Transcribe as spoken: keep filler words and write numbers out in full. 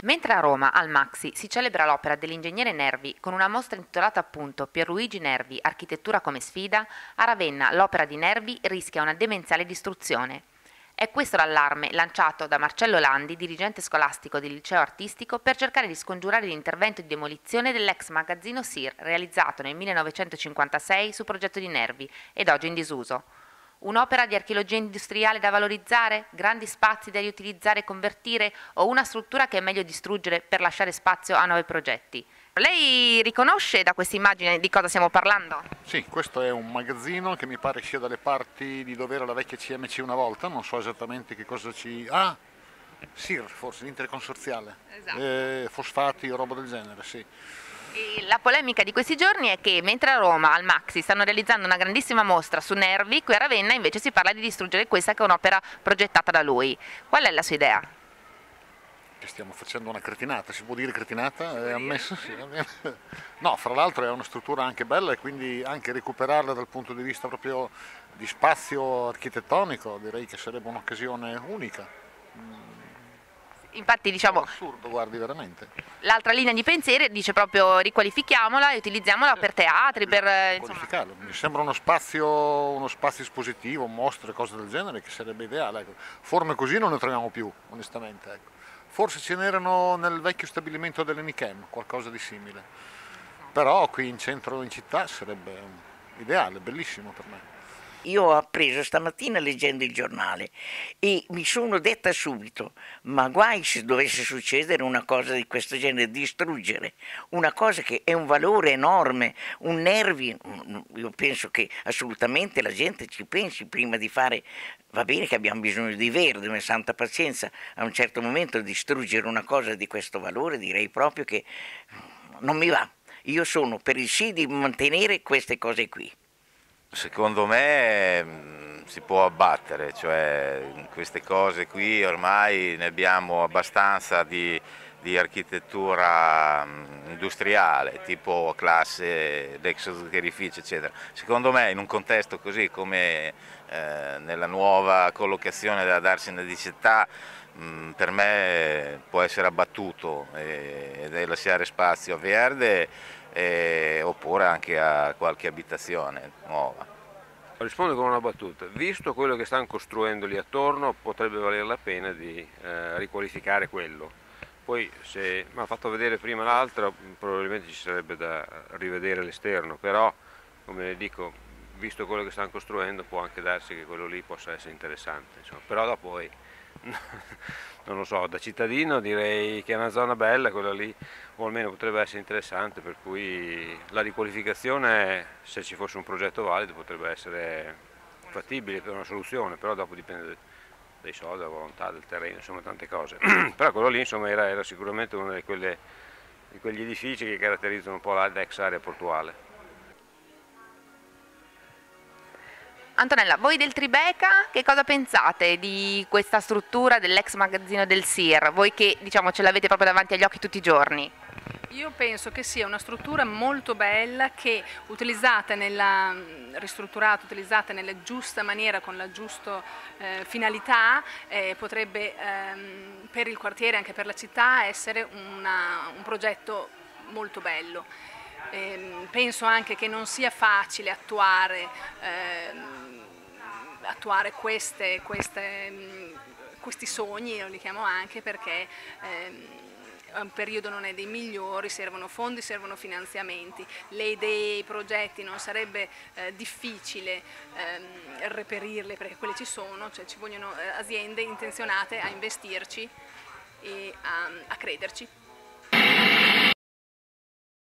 Mentre a Roma, al Maxi, si celebra l'opera dell'ingegnere Nervi con una mostra intitolata appunto Pierluigi Nervi, architettura come sfida, a Ravenna l'opera di Nervi rischia una demenziale distruzione. È questo l'allarme lanciato da Marcello Landi, dirigente scolastico del liceo artistico, per cercare di scongiurare l'intervento di demolizione dell'ex magazzino S I R realizzato nel millenovecentocinquantasei su progetto di Nervi ed oggi in disuso. Un'opera di archeologia industriale da valorizzare, grandi spazi da riutilizzare e convertire o una struttura che è meglio distruggere per lasciare spazio a nuovi progetti? Lei riconosce da questa immagine di cosa stiamo parlando? Sì, questo è un magazzino che mi pare sia dalle parti di dove era la vecchia C M C una volta, non so esattamente che cosa ci... Ah, S I R forse, l'interconsorziale, Esatto. eh, fosfati o roba del genere, sì. E la polemica di questi giorni è che mentre a Roma, al Maxi, stanno realizzando una grandissima mostra su Nervi, qui a Ravenna invece si parla di distruggere questa che è un'opera progettata da lui. Qual è la sua idea? Che stiamo facendo una cretinata, si può dire cretinata? È ammesso? Sì. No, fra l'altro è una struttura anche bella e quindi anche recuperarla dal punto di vista proprio di spazio architettonico direi che sarebbe un'occasione unica. Infatti, diciamo, È assurdo, guardi, veramente. l'altra linea di pensiero dice proprio riqualifichiamola e utilizziamola per teatri, per insomma... Qualificarlo. Mi sembra uno spazio, uno spazio espositivo, mostre, cose del genere che sarebbe ideale. Ecco. Forme così non ne troviamo più, onestamente. Ecco. Forse ce n'erano nel vecchio stabilimento dell'Enichem, qualcosa di simile. Però qui in centro, in città, sarebbe ideale, bellissimo per me. Io ho appreso stamattina leggendo il giornale e mi sono detta subito, ma guai se dovesse succedere una cosa di questo genere, distruggere una cosa che è un valore enorme, un Nervi, io penso che assolutamente la gente ci pensi prima di fare, va bene che abbiamo bisogno di verde, una santa pazienza, a un certo momento distruggere una cosa di questo valore direi proprio che non mi va, io sono per il sì di mantenere queste cose qui. Secondo me mh, si può abbattere, cioè queste cose qui ormai ne abbiamo abbastanza di, di architettura mh, industriale, tipo classe d'exoterificio eccetera. Secondo me in un contesto così come eh, nella nuova collocazione da darsi nella città, mh, per me può essere abbattuto e, e lasciare spazio a verde. Eh, oppure anche a qualche abitazione nuova. Rispondo con una battuta, visto quello che stanno costruendo lì attorno potrebbe valere la pena di eh, riqualificare quello, poi se mi ha fatto vedere prima l'altra probabilmente ci sarebbe da rivedere l'esterno, però come le dico, visto quello che stanno costruendo può anche darsi che quello lì possa essere interessante, insomma. Però da poi non lo so, da cittadino direi che è una zona bella quella lì, o almeno potrebbe essere interessante, per cui la riqualificazione, se ci fosse un progetto valido, potrebbe essere fattibile per una soluzione, però dopo dipende dai soldi, dalla volontà, del terreno, insomma tante cose. Però quello lì insomma era, era sicuramente uno di, quelle, di quegli edifici che caratterizzano un po' l'ex area portuale. Antonella, voi del Tribeca che cosa pensate di questa struttura dell'ex magazzino del S I R? Voi che diciamo ce l'avete proprio davanti agli occhi tutti i giorni. Io penso che sia una struttura molto bella che utilizzata nella, ristrutturata, utilizzata nella giusta maniera, con la giusta eh, finalità, eh, potrebbe ehm, per il quartiere, anche per la città, essere una, un progetto molto bello. Eh, penso anche che non sia facile attuare, ehm, attuare queste, queste, questi sogni, lo li chiamo anche perché ehm, un periodo non è dei migliori, servono fondi, servono finanziamenti, le idee, i progetti non sarebbe eh, difficile ehm, reperirle perché quelle ci sono, cioè ci vogliono eh, aziende intenzionate a investirci e a, a crederci.